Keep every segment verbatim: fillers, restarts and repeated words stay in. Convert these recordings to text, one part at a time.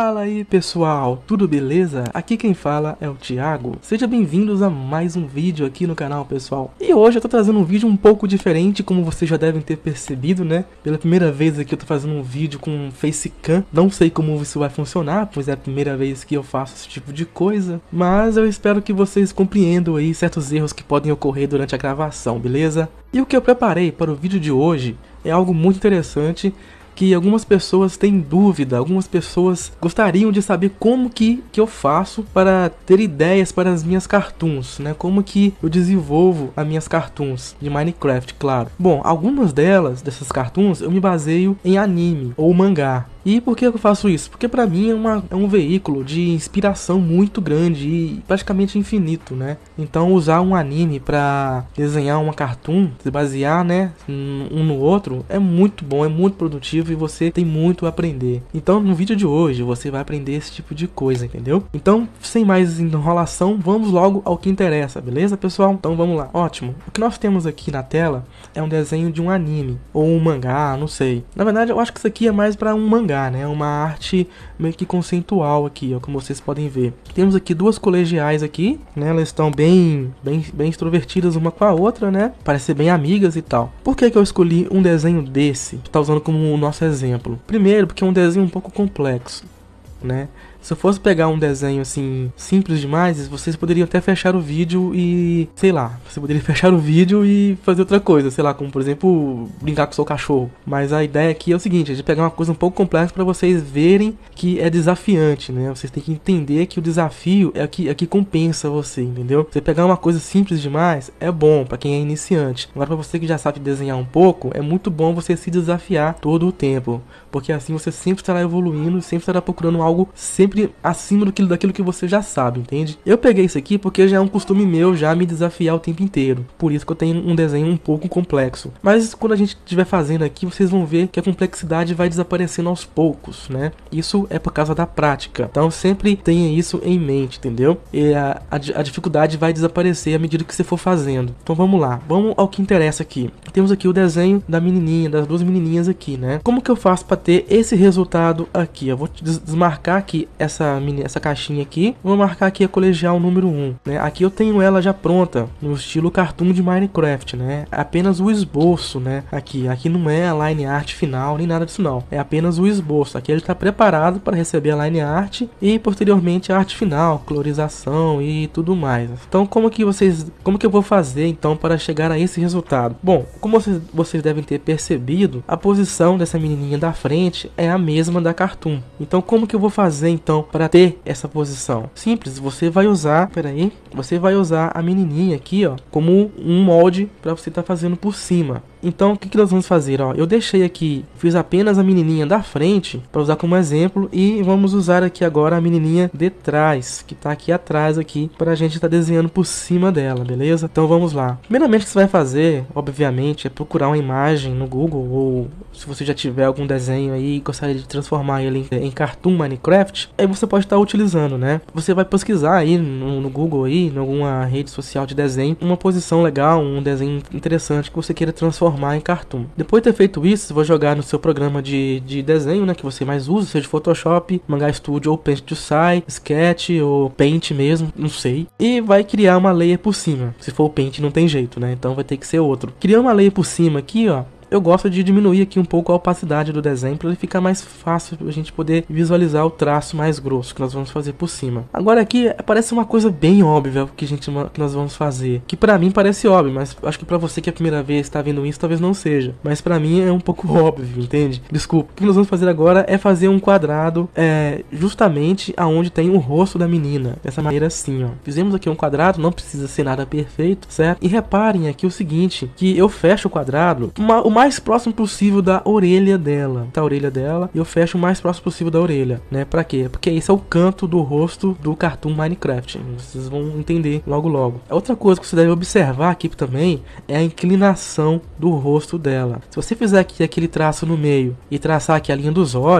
Fala aí pessoal, tudo beleza? Aqui quem fala é o Thiago. Sejam bem-vindos a mais um vídeo aqui no canal, pessoal. E hoje eu tô trazendo um vídeo um pouco diferente, como vocês já devem ter percebido, né? Pela primeira vez aqui eu tô fazendo um vídeo com facecam. Não sei como isso vai funcionar, pois é a primeira vez que eu faço esse tipo de coisa. Mas eu espero que vocês compreendam aí certos erros que podem ocorrer durante a gravação, beleza? E o que eu preparei para o vídeo de hoje é algo muito interessante, que algumas pessoas têm dúvida, algumas pessoas gostariam de saber como que, que eu faço para ter ideias para as minhas cartoons, né? Como que eu desenvolvo as minhas cartoons de Minecraft, claro. Bom, algumas delas, dessas cartoons, eu me baseio em anime ou mangá. E por que eu faço isso? Porque pra mim é, uma, é um veículo de inspiração muito grande e praticamente infinito, né? Então usar um anime pra desenhar uma cartoon, se basear, né, um no outro, é muito bom, é muito produtivo e você tem muito a aprender. Então no vídeo de hoje você vai aprender esse tipo de coisa, entendeu? Então, sem mais enrolação, vamos logo ao que interessa, beleza, pessoal? Então vamos lá. Ótimo. O que nós temos aqui na tela é um desenho de um anime ou um mangá, não sei. Na verdade, eu acho que isso aqui é mais pra um mangá, né? Uma arte meio que conceitual aqui, ó, como vocês podem ver. Temos aqui duas colegiais aqui, né? Elas estão bem, bem, bem extrovertidas uma com a outra, né? Parecem bem amigas e tal. Por que que eu escolhi um desenho desse? Tá usando como o nosso exemplo. Primeiro, porque é um desenho um pouco complexo, né? Se eu fosse pegar um desenho assim simples demais, vocês poderiam até fechar o vídeo e, sei lá, você poderia fechar o vídeo e fazer outra coisa, sei lá, como por exemplo, brincar com o seu cachorro. Mas a ideia aqui é o seguinte, é de pegar uma coisa um pouco complexa para vocês verem que é desafiante, né? Vocês têm que entender que o desafio é o que, é que compensa você, entendeu? Você pegar uma coisa simples demais é bom para quem é iniciante. Agora, para você que já sabe desenhar um pouco, é muito bom você se desafiar todo o tempo, porque assim você sempre estará evoluindo, sempre estará procurando algo sempre acima do que, daquilo que você já sabe, entende? Eu peguei isso aqui porque já é um costume meu já me desafiar o tempo inteiro. Por isso que eu tenho um desenho um pouco complexo. Mas quando a gente estiver fazendo aqui, vocês vão ver que a complexidade vai desaparecendo aos poucos, né? Isso é por causa da prática. Então sempre tenha isso em mente, entendeu? E a, a, a dificuldade vai desaparecer à medida que você for fazendo. Então vamos lá, vamos ao que interessa aqui. Temos aqui o desenho da menininha, das duas menininhas aqui, né? Como que eu faço para ter esse resultado aqui? Eu vou des desmarcar aqui essa, essa caixinha aqui, vou marcar aqui a colegial número um, né? Aqui eu tenho ela já pronta, no estilo cartoon de Minecraft, né? É apenas o esboço, né? Aqui, aqui não é a line art final, nem nada disso não. É apenas o esboço. Aqui ele está preparado para receber a line art e posteriormente a arte final, colorização e tudo mais. Então como que vocês, como que eu vou fazer então para chegar a esse resultado? Bom, como vocês, vocês devem ter percebido, a posição dessa menininha da frente é a mesma da cartoon. Então como que eu vou fazer então para ter essa posição? Simples, você vai usar, peraí, você vai usar a menininha aqui, ó, como um molde para você estar tá fazendo por cima. Então, o que, que nós vamos fazer? Ó, eu deixei aqui, fiz apenas a menininha da frente para usar como exemplo e vamos usar aqui agora a menininha de trás, que está aqui atrás aqui, para a gente estar tá desenhando por cima dela, beleza? Então vamos lá. Primeiramente, o que você vai fazer, obviamente, é procurar uma imagem no Google, ou se você já tiver algum desenho aí e gostaria de transformar ele em, em cartoon Minecraft, aí você pode estar tá utilizando, né? Você vai pesquisar aí no, no Google aí, em alguma rede social de desenho, uma posição legal, um desenho interessante que você queira transformar em cartoon. Depois de ter feito isso, você vai jogar no seu programa de, de desenho, né, que você mais usa, seja Photoshop, Manga Studio ou Paint to Sai, Sketch ou Paint mesmo, não sei, e vai criar uma layer por cima. Se for o Paint não tem jeito, né, então vai ter que ser outro. Criar uma layer por cima aqui, ó, eu gosto de diminuir aqui um pouco a opacidade do desenho para ele ficar mais fácil a gente poder visualizar o traço mais grosso que nós vamos fazer por cima. Agora aqui parece uma coisa bem óbvia que, a gente, que nós vamos fazer, que para mim parece óbvio, mas acho que para você que é a primeira vez está vendo isso talvez não seja, mas para mim é um pouco óbvio, entende? Desculpa. O que nós vamos fazer agora é fazer um quadrado é, justamente aonde tem o rosto da menina, dessa maneira assim, ó. Fizemos aqui um quadrado, não precisa ser nada perfeito, certo? E reparem aqui o seguinte, que eu fecho o quadrado uma, uma mais próximo possível da orelha dela, da orelha dela, e eu fecho o mais próximo possível da orelha, né? Pra quê? Porque esse é o canto do rosto do cartoon Minecraft. Vocês vão entender logo logo. A outra coisa que você deve observar aqui também é a inclinação do rosto dela. Se você fizer aqui aquele traço no meio e traçar aqui a linha dos olhos,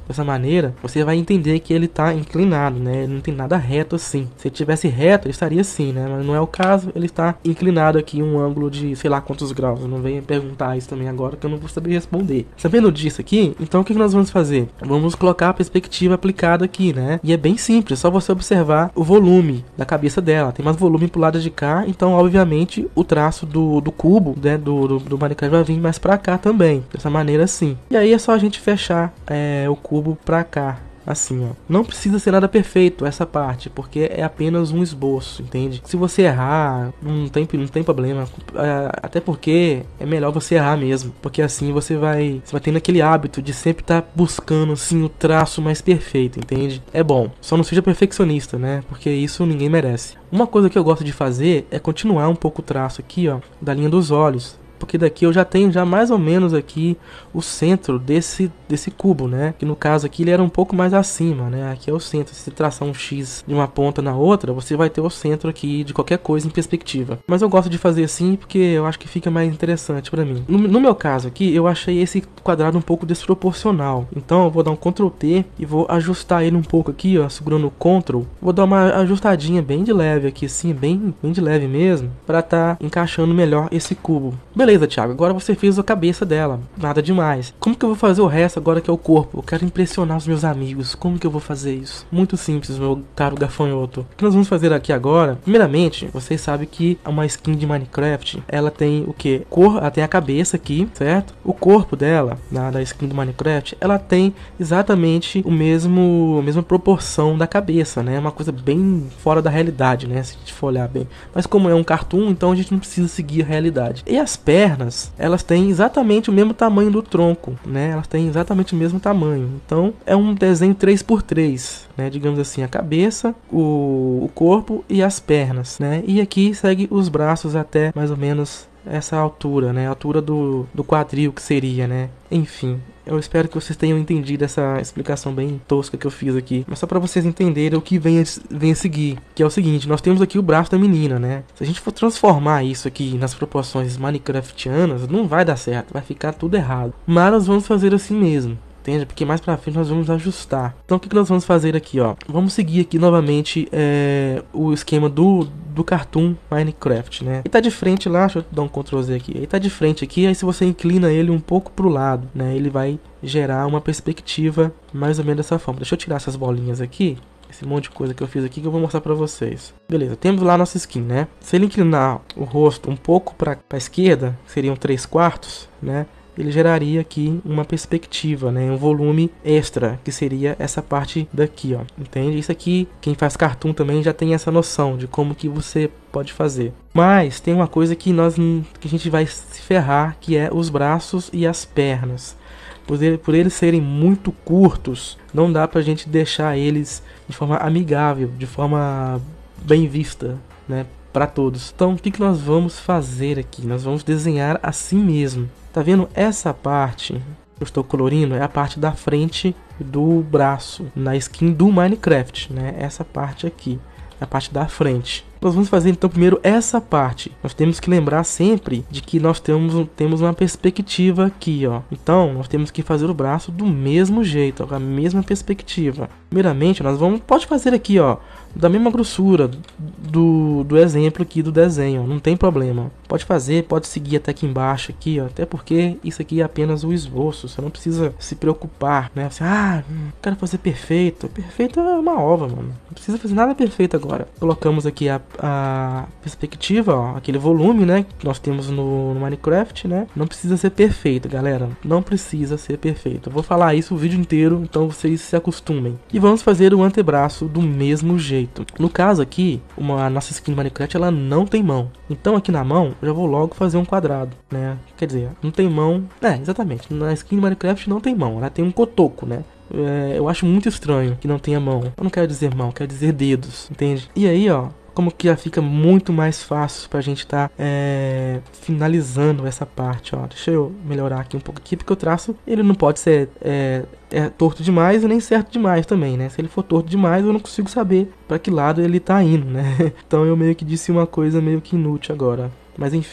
dessa maneira, você vai entender que ele está inclinado, né? Ele não tem nada reto assim. Se ele tivesse reto, ele estaria assim, né? Mas não é o caso, ele está inclinado aqui em um ângulo de sei lá quantos graus. Não venha perguntar isso também agora que eu não vou saber responder. Sabendo disso aqui, então o que nós vamos fazer? Vamos colocar a perspectiva aplicada aqui, né? E é bem simples, é só você observar o volume da cabeça dela. Tem mais volume pro lado de cá, então obviamente o traço do, do cubo, né, do, do, do Minecraft vai vir mais pra cá também, dessa maneira assim. E aí é só a gente fechar é, o cubo pra cá. Assim, ó. Não precisa ser nada perfeito essa parte, porque é apenas um esboço, entende? Se você errar, não tem, não tem problema. Até porque é melhor você errar mesmo, porque assim você vai, você vai tendo aquele hábito de sempre estar tá buscando assim o traço mais perfeito, entende? É bom. Só não seja perfeccionista, né? Porque isso ninguém merece. Uma coisa que eu gosto de fazer é continuar um pouco o traço aqui, ó, da linha dos olhos. Porque daqui eu já tenho já mais ou menos aqui o centro desse, desse cubo, né? Que no caso aqui ele era um pouco mais acima, né? Aqui é o centro. Se você traçar um X de uma ponta na outra, você vai ter o centro aqui de qualquer coisa em perspectiva. Mas eu gosto de fazer assim porque eu acho que fica mais interessante pra mim. No, no meu caso aqui, eu achei esse quadrado um pouco desproporcional. Então eu vou dar um control T e vou ajustar ele um pouco aqui, ó, segurando o control. Vou dar uma ajustadinha bem de leve aqui, assim, bem, bem de leve mesmo, pra tá encaixando melhor esse cubo. Beleza. Beleza, Thiago, agora você fez a cabeça dela, nada demais. Como que eu vou fazer o resto agora que é o corpo? Eu quero impressionar os meus amigos, como que eu vou fazer isso? Muito simples, meu caro gafanhoto. O que nós vamos fazer aqui agora? Primeiramente, vocês sabem que uma skin de Minecraft, ela tem o que? Cor, ela tem a cabeça aqui, certo? O corpo dela, na, da skin do Minecraft, ela tem exatamente o mesmo, a mesma proporção da cabeça, né? É uma coisa bem fora da realidade, né? Se a gente for olhar bem. Mas como é um cartoon, então a gente não precisa seguir a realidade. E as pernas pernas, elas têm exatamente o mesmo tamanho do tronco, né? Elas têm exatamente o mesmo tamanho. Então, é um desenho três por três, né? Digamos assim, a cabeça, o, o corpo e as pernas, né? E aqui segue os braços até mais ou menos essa altura, né? A altura do, do quadril que seria, né? Enfim, eu espero que vocês tenham entendido essa explicação bem tosca que eu fiz aqui. Mas só para vocês entenderem o que vem a, vem a seguir. Que é o seguinte, nós temos aqui o braço da menina, né? Se a gente for transformar isso aqui nas proporções minecraftianas, não vai dar certo. Vai ficar tudo errado. Mas nós vamos fazer assim mesmo. Entende? Porque mais pra frente nós vamos ajustar. Então o que, que nós vamos fazer aqui, ó? Vamos seguir aqui novamente é, o esquema do, do Cartoon Minecraft, né? Ele tá de frente lá, deixa eu dar um control Z aqui. Ele tá de frente aqui, aí se você inclina ele um pouco pro lado, né? Ele vai gerar uma perspectiva mais ou menos dessa forma. Deixa eu tirar essas bolinhas aqui. Esse monte de coisa que eu fiz aqui que eu vou mostrar pra vocês. Beleza, temos lá a nossa skin, né? Se ele inclinar o rosto um pouco pra, pra esquerda, seriam três quartos, né? Ele geraria aqui uma perspectiva, né, um volume extra, que seria essa parte daqui, ó, entende? Isso aqui, quem faz cartoon também já tem essa noção de como que você pode fazer. Mas tem uma coisa que nós que a gente vai se ferrar, que é os braços e as pernas. Por, ele, por eles serem muito curtos, não dá pra gente deixar eles de forma amigável, de forma bem vista, né, para todos. Então, o que, que nós vamos fazer aqui? Nós vamos desenhar assim mesmo. Tá vendo essa parte que eu estou colorindo? É a parte da frente do braço na skin do Minecraft, né? Essa parte aqui, a parte da frente. Nós vamos fazer então primeiro essa parte. Nós temos que lembrar sempre de que nós temos, temos uma perspectiva aqui, ó. Então nós temos que fazer o braço do mesmo jeito, ó, com a mesma perspectiva. Primeiramente nós vamos, pode fazer aqui, ó, da mesma grossura do, do exemplo aqui do desenho, ó, não tem problema. Pode fazer, pode seguir até aqui embaixo aqui, ó, até porque isso aqui é apenas o esboço. Você não precisa se preocupar, né? Você, ah, quero fazer perfeito. Perfeito é uma ova, mano. Não precisa fazer nada perfeito agora. Colocamos aqui a a perspectiva, ó, aquele volume, né, que nós temos no, no Minecraft, né, não precisa ser perfeito, galera, não precisa ser perfeito. Eu vou falar isso o vídeo inteiro, então vocês se acostumem. E vamos fazer o antebraço do mesmo jeito. No caso aqui, uma, a nossa skin Minecraft, ela não tem mão. Então aqui na mão, eu já vou logo fazer um quadrado, né, quer dizer, não tem mão, é, exatamente, na skin Minecraft não tem mão, ela tem um cotoco, né. É, eu acho muito estranho que não tenha mão. Eu não quero dizer mão, eu quero dizer dedos, entende? E aí, ó, como que já fica muito mais fácil pra gente estar tá, é, finalizando essa parte, ó. Deixa eu melhorar aqui um pouco aqui, porque o traço, ele não pode ser é, é, torto demais e nem certo demais também, né? Se ele for torto demais, eu não consigo saber pra que lado ele tá indo, né? Então eu meio que disse uma coisa meio que inútil agora. Mas enfim,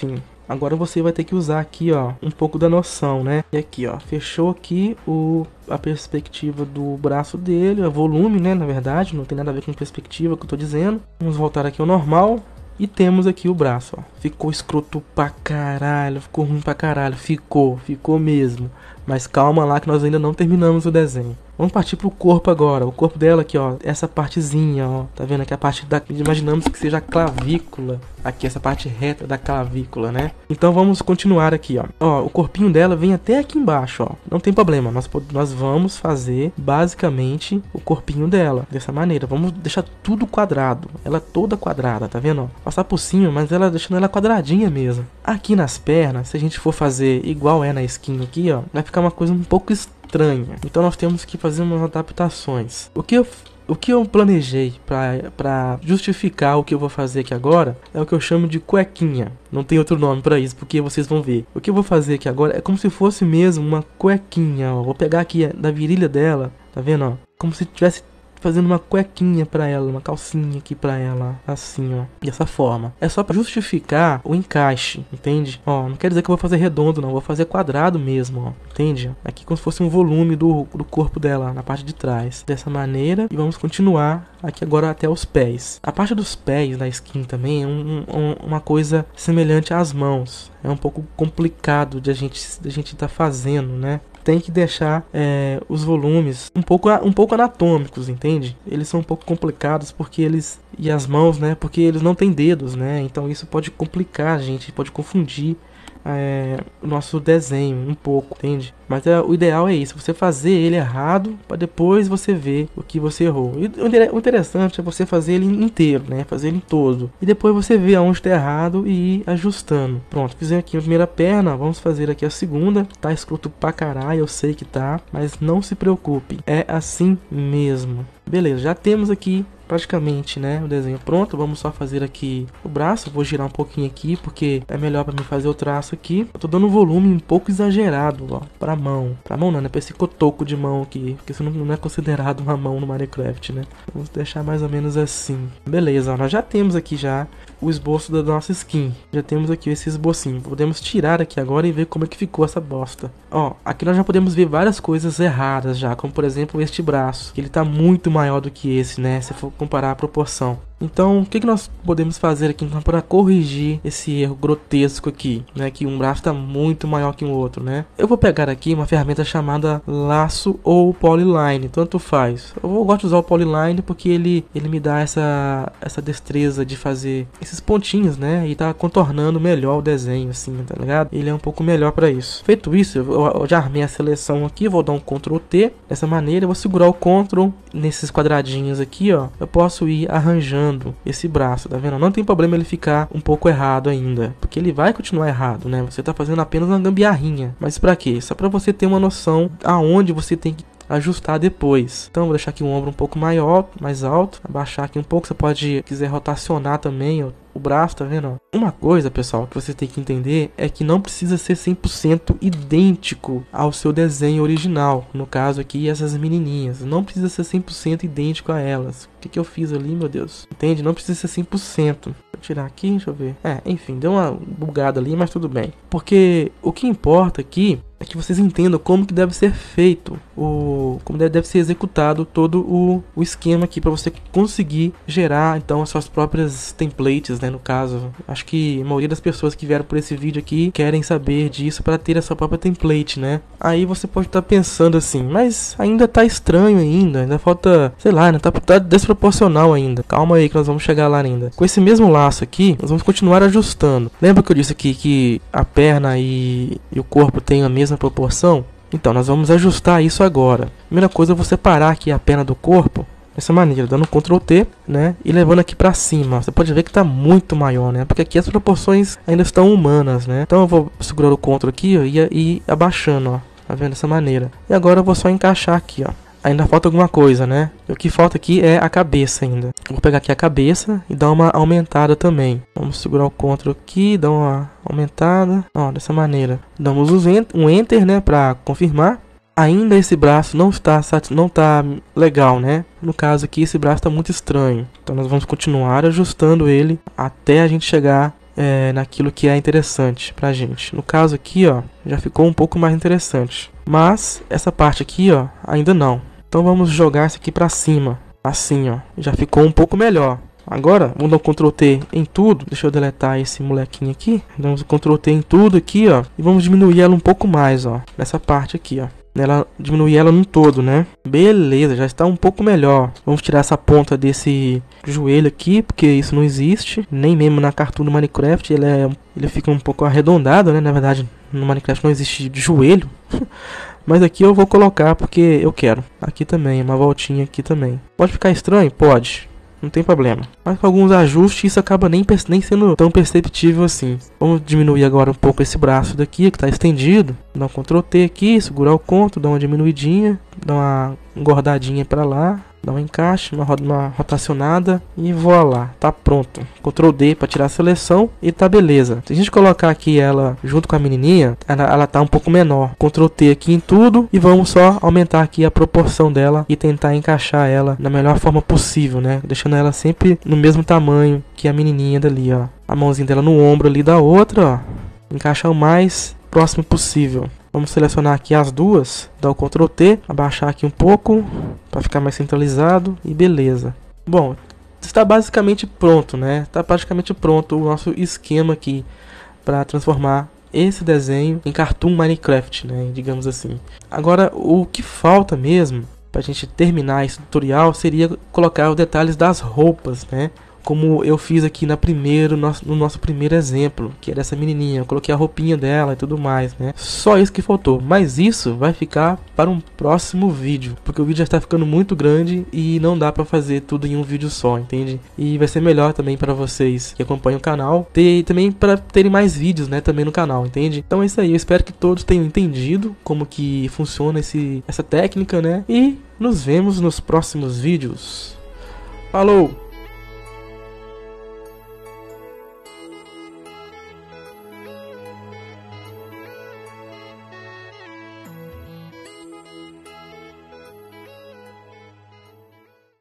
Agora você vai ter que usar aqui, ó, um pouco da noção, né? E aqui, ó, fechou aqui o, a perspectiva do braço dele, o volume, né? Na verdade, não tem nada a ver com perspectiva que eu tô dizendo. Vamos voltar aqui ao normal. E temos aqui o braço, ó. Ficou escroto pra caralho, ficou ruim pra caralho, ficou, ficou mesmo. Mas calma lá que nós ainda não terminamos o desenho. Vamos partir pro corpo agora. O corpo dela aqui, ó, essa partezinha, ó. Tá vendo aqui a parte da... Imaginamos que seja a clavícula. Aqui, essa parte reta da clavícula, né? Então vamos continuar aqui, ó. Ó, o corpinho dela vem até aqui embaixo, ó. Não tem problema, nós, nós vamos fazer basicamente o corpinho dela. Dessa maneira, vamos deixar tudo quadrado. Ela toda quadrada, tá vendo, ó? Passar por cima, mas ela deixando ela quadradinha mesmo. Aqui nas pernas, se a gente for fazer igual é na skin aqui, ó, vai ficar uma coisa um pouco estranha. Então nós temos que fazer umas adaptações. O que eu, o que eu planejei para justificar o que eu vou fazer aqui agora é o que eu chamo de cuequinha. Não tem outro nome para isso, porque vocês vão ver. O que eu vou fazer aqui agora é como se fosse mesmo uma cuequinha, ó. Vou pegar aqui da virilha dela, tá vendo, ó? Como se tivesse fazendo uma cuequinha pra ela, uma calcinha aqui pra ela, assim, ó, dessa forma. É só pra justificar o encaixe, entende? Ó, não quer dizer que eu vou fazer redondo, não, vou fazer quadrado mesmo, ó, entende? Aqui como se fosse um volume do, do corpo dela, na parte de trás, dessa maneira. E vamos continuar aqui agora até os pés. A parte dos pés da skin também é um, um, uma coisa semelhante às mãos. É um pouco complicado de a gente, de a gente tá fazendo, né? Tem que deixar é, os volumes um pouco, um pouco anatômicos, entende? Eles são um pouco complicados porque eles... E as mãos, né? Porque eles não têm dedos, né? Então isso pode complicar a gente, pode confundir é, o nosso desenho um pouco, entende? Mas é, o ideal é isso, você fazer ele errado para depois você ver o que você errou. E o interessante é você fazer ele inteiro, né? Fazer ele todo. E depois você ver aonde está errado e ir ajustando. Pronto, fizemos aqui a primeira perna, vamos fazer aqui a segunda. Tá escroto pra caralho, eu sei que tá, mas não se preocupe, é assim mesmo. Beleza, já temos aqui praticamente, né, o desenho pronto. Vamos só fazer aqui o braço. Vou girar um pouquinho aqui porque é melhor para mim fazer o traço aqui. Eu tô dando um volume um pouco exagerado, ó, para mão. Para mão não, né, para esse cotoco de mão aqui, porque isso não é considerado uma mão no Minecraft, né? Vamos deixar mais ou menos assim. Beleza, ó, nós já temos aqui já o esboço da nossa skin. Já temos aqui esse esbocinho. Podemos tirar aqui agora e ver como é que ficou essa bosta. Ó, aqui nós já podemos ver várias coisas erradas já, como por exemplo este braço, que ele tá muito maior do que esse, né, se for comparar a proporção. Então, o que, que nós podemos fazer aqui então, para corrigir esse erro grotesco aqui, né? Que um braço está muito maior que o outro, né? Eu vou pegar aqui uma ferramenta chamada laço ou polyline, tanto faz. Eu gosto de usar o polyline porque ele, ele me dá essa, essa destreza de fazer esses pontinhos, né? E tá contornando melhor o desenho, assim, tá ligado? Ele é um pouco melhor para isso. Feito isso, eu, eu já armei a seleção aqui, vou dar um control T. Dessa maneira, eu vou segurar o control nesses quadradinhos aqui, ó. Eu posso ir arranjando esse braço, tá vendo? Não tem problema ele ficar um pouco errado ainda, porque ele vai continuar errado, né? Você tá fazendo apenas uma gambiarrinha. Mas pra quê? Só pra você ter uma noção aonde você tem que ajustar depois. Então vou deixar aqui o ombro um pouco maior, mais alto, abaixar aqui um pouco. Você pode, quiser rotacionar também, ó, o braço, tá vendo? Uma coisa, pessoal, que você tem que entender é que não precisa ser cem por cento idêntico ao seu desenho original. No caso aqui, essas menininhas. Não precisa ser cem por cento idêntico a elas. O que, que eu fiz ali, meu Deus? Entende? Não precisa ser cem por cento. Vou tirar aqui, deixa eu ver. É, enfim, deu uma bugada ali, mas tudo bem. Porque o que importa aqui é que vocês entendam como que deve ser feito, o, como deve, deve ser executado todo o, o esquema aqui para você conseguir gerar então as suas próprias templates, né, no caso. Acho que a maioria das pessoas que vieram por esse vídeo aqui querem saber disso para ter a sua própria template, né? Aí você pode estar tá pensando assim, mas ainda tá estranho ainda, ainda falta, sei lá, né, tá, tá desproporcional ainda. Calma aí que nós vamos chegar lá ainda. Com esse mesmo laço aqui, nós vamos continuar ajustando. Lembra que eu disse aqui que a perna e, e o corpo têm a mesma proporção? Então nós vamos ajustar isso agora. Primeira coisa, eu vou separar aqui a perna do corpo dessa maneira, dando um control T, né, e levando aqui para cima. Você pode ver que está muito maior, né, porque aqui as proporções ainda estão humanas, né. Então eu vou segurar o control aqui, ó, e ir abaixando, ó, tá vendo, dessa maneira. E agora eu vou só encaixar aqui, ó. Ainda falta alguma coisa, né? O que falta aqui é a cabeça ainda. Vou pegar aqui a cabeça e dar uma aumentada também. Vamos segurar o control aqui, dar uma aumentada. Ó, dessa maneira. Damos um enter, né, para confirmar. Ainda esse braço não está, não está legal, né? No caso aqui, esse braço está muito estranho. Então nós vamos continuar ajustando ele até a gente chegar é, naquilo que é interessante pra gente. No caso aqui, ó, já ficou um pouco mais interessante. Mas essa parte aqui, ó, ainda não. Então vamos jogar isso aqui pra cima. Assim, ó, já ficou um pouco melhor. Agora, vamos dar um control T em tudo. Deixa eu deletar esse molequinho aqui. Damos um control T em tudo aqui, ó. E vamos diminuir ela um pouco mais, ó. Nessa parte aqui, ó. Ela, diminuir ela no todo, né? Beleza, já está um pouco melhor. Vamos tirar essa ponta desse joelho aqui, porque isso não existe. Nem mesmo na cartoon do Minecraft. Ele, é, ele fica um pouco arredondado, né? Na verdade, no Minecraft não existe joelho. Mas aqui eu vou colocar porque eu quero. Aqui também, uma voltinha aqui também. Pode ficar estranho? Pode. Não tem problema. Mas com alguns ajustes isso acaba nem, nem sendo tão perceptível assim. Vamos diminuir agora um pouco esse braço daqui que está estendido. Dá um control T aqui, segurar o conto, dá uma diminuidinha, dá uma engordadinha para lá, dá um encaixe, uma, uma rotacionada e voa lá. Tá pronto. control D para tirar a seleção e tá beleza. Se a gente colocar aqui ela junto com a menininha, ela, ela tá um pouco menor. control T aqui em tudo e vamos só aumentar aqui a proporção dela e tentar encaixar ela da melhor forma possível, né? Deixando ela sempre no mesmo tamanho que a menininha dali, ó. A mãozinha dela no ombro ali da outra, ó. Encaixar o mais próximo possível. Vamos selecionar aqui as duas, dar o control T, abaixar aqui um pouco para ficar mais centralizado e beleza. Bom, está basicamente pronto, né? Está praticamente pronto o nosso esquema aqui para transformar esse desenho em cartoon Minecraft, né? Digamos assim. Agora, o que falta mesmo para a gente terminar esse tutorial seria colocar os detalhes das roupas, né? Como eu fiz aqui na primeiro, no nosso primeiro exemplo, que era essa menininha. Eu coloquei a roupinha dela e tudo mais, né? Só isso que faltou. Mas isso vai ficar para um próximo vídeo, porque o vídeo já está ficando muito grande e não dá para fazer tudo em um vídeo só, entende? E vai ser melhor também para vocês que acompanham o canal, ter também para terem mais vídeos, né, também no canal, entende? Então é isso aí. Eu espero que todos tenham entendido como que funciona esse, essa técnica, né? E nos vemos nos próximos vídeos. Falou!